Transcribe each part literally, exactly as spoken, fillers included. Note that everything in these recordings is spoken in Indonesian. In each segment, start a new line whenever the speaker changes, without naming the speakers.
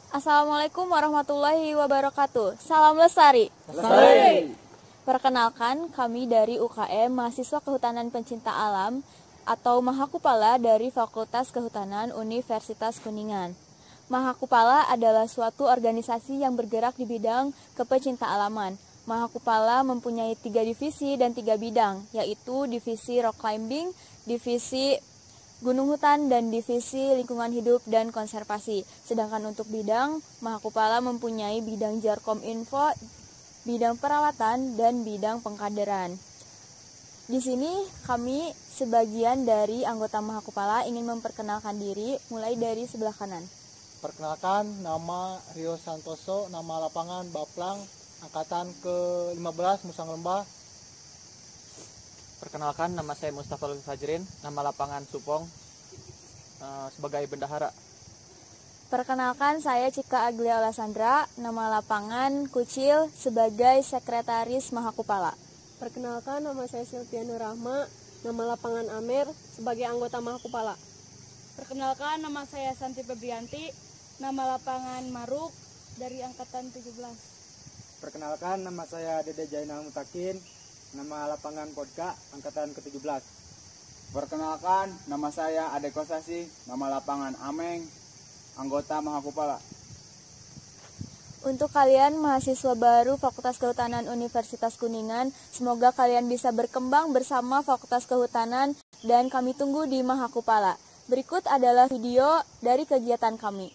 Assalamualaikum warahmatullahi wabarakatuh. Salam lestari.
Lestari.
Perkenalkan, kami dari U K M Mahasiswa Kehutanan Pencinta Alam atau Mahakupala dari Fakultas Kehutanan Universitas Kuningan. Mahakupala adalah suatu organisasi yang bergerak di bidang kepecinta alaman. Mahakupala mempunyai tiga divisi dan tiga bidang, yaitu divisi rock climbing, divisi gunung hutan, dan divisi lingkungan hidup dan konservasi. Sedangkan untuk bidang, Mahakupala mempunyai bidang Jarkom Info, bidang perawatan, dan bidang pengkaderan. Di sini kami sebagian dari anggota Mahakupala ingin memperkenalkan diri, mulai dari sebelah kanan.
Perkenalkan, nama Rio Santoso, nama lapangan Baplang, angkatan ke lima belas Musang Lembah.
Perkenalkan, nama saya Mustafa Lutfi Fajrin, nama lapangan Supong, uh, sebagai bendahara.
Perkenalkan, saya Cika Aglia Olasandra, nama lapangan Kucil, sebagai sekretaris Mahakupala.
Perkenalkan, nama saya Silviana Rahma, nama lapangan Amer, sebagai anggota Mahakupala.
Perkenalkan, nama saya Santi Febrianti, nama lapangan Maruk, dari angkatan tujuh belas.
Perkenalkan, nama saya Dede Jainal Mutakin, nama lapangan Podka, angkatan ke tujuh belas.
Perkenalkan, nama saya Ade Kosasi, nama lapangan Ameng, anggota Mahakupala.
Untuk kalian mahasiswa baru Fakultas Kehutanan Universitas Kuningan, semoga kalian bisa berkembang bersama Fakultas Kehutanan dan kami tunggu di Mahakupala. Berikut adalah video dari kegiatan kami.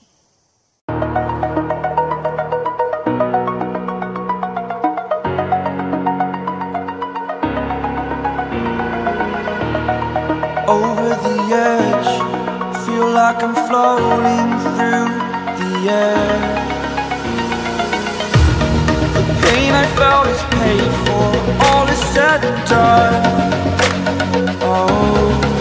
Over the edge, feel like I'm floating through the air. The pain I felt is paid for, all is said and done. Oh.